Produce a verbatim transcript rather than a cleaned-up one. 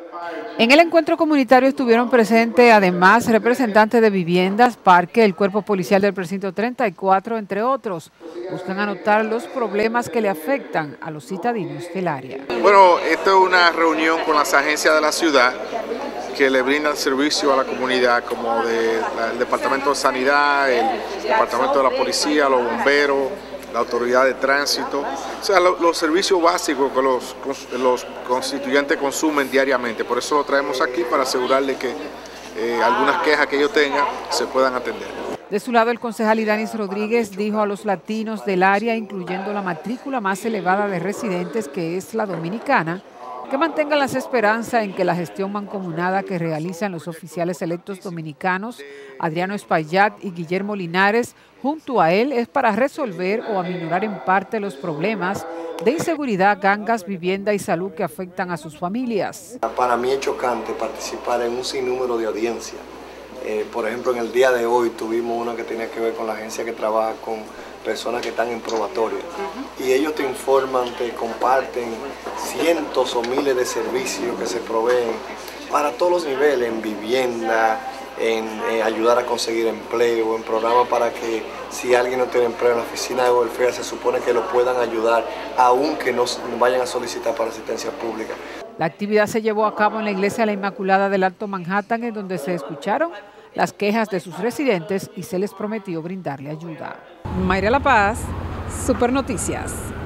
En el encuentro comunitario estuvieron presentes además representantes de viviendas, parque, el cuerpo policial del precinto treinta y cuatro, entre otros. Buscan anotar los problemas que le afectan a los citadinos del área. Bueno, esta es una reunión con las agencias de la ciudad que le brindan servicio a la comunidad, como de, la, el Departamento de Sanidad, el Departamento de la Policía, los bomberos, la Autoridad de Tránsito, o sea, lo, los servicios básicos que los, los constituyentes consumen diariamente. Por eso lo traemos aquí, para asegurarle que eh, algunas quejas que ellos tengan se puedan atender. De su lado, el concejal Idanis Rodríguez dijo a los latinos del área, incluyendo la matrícula más elevada de residentes, que es la dominicana, que mantengan las esperanzas en que la gestión mancomunada que realizan los oficiales electos dominicanos, Adriano Espaillat y Guillermo Linares, junto a él, es para resolver o aminorar en parte los problemas de inseguridad, gangas, vivienda y salud que afectan a sus familias. Para mí es chocante participar en un sinnúmero de audiencias. Eh, por ejemplo, en el día de hoy tuvimos una que tenía que ver con la agencia que trabaja con personas que están en probatoria. Uh-huh. Y ellos te informan, te comparten cientos o miles de servicios que se proveen para todos los niveles, en vivienda, en eh, ayudar a conseguir empleo, en programas para que si alguien no tiene empleo en la oficina de welfare, se supone que lo puedan ayudar, aunque no vayan a solicitar para asistencia pública. La actividad se llevó a cabo en la Iglesia de la Inmaculada del Alto Manhattan, en donde se escucharon las quejas de sus residentes y se les prometió brindarle ayuda. Mayra La Paz, Super Noticias.